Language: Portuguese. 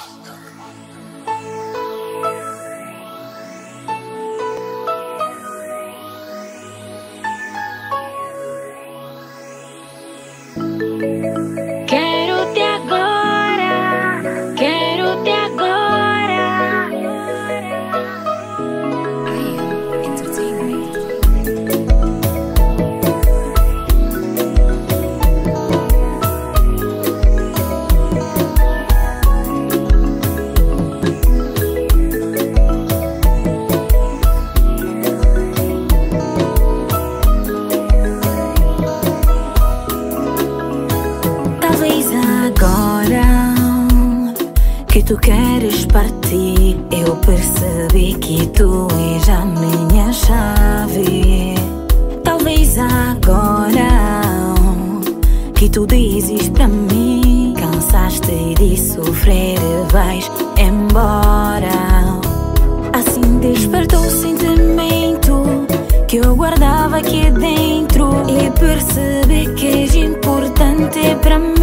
Quero-te agora, quero-te agora. I Am Entertainment. Talvez agora que tu queres partir, eu percebi que tu és a minha chave. Talvez agora que tu dizes pra mim, cansaste de sofrer e vais embora. Assim despertou um sentimento que eu guardava aqui dentro e percebi que és importante pra mim.